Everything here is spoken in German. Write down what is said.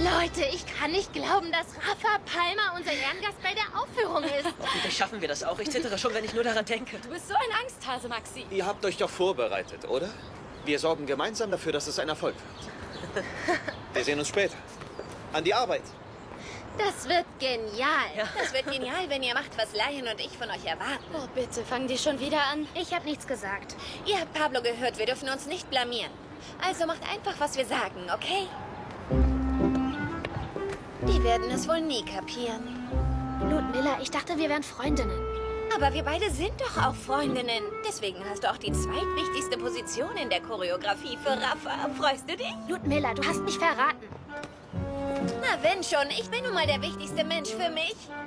Leute, ich kann nicht glauben, dass Rafa Palmer unser Ehrengast bei der Aufführung ist. Hoffentlich schaffen wir das auch. Ich zittere schon, wenn ich nur daran denke. Du bist so ein Angsthase, Maxi. Ihr habt euch doch vorbereitet, oder? Wir sorgen gemeinsam dafür, dass es ein Erfolg wird. Wir sehen uns später. An die Arbeit. Das wird genial. Ja. Das wird genial, wenn ihr macht, was Lion und ich von euch erwarten. Oh, bitte, fangen die schon wieder an? Ich habe nichts gesagt. Ihr habt Pablo gehört, wir dürfen uns nicht blamieren. Also macht einfach, was wir sagen, okay? Die werden es wohl nie kapieren. Ludmilla, ich dachte, wir wären Freundinnen. Aber wir beide sind doch auch Freundinnen. Deswegen hast du auch die zweitwichtigste Position in der Choreografie für Rafa. Freust du dich? Ludmilla, du hast mich verraten. Na wenn schon, ich bin nun mal der wichtigste Mensch für mich.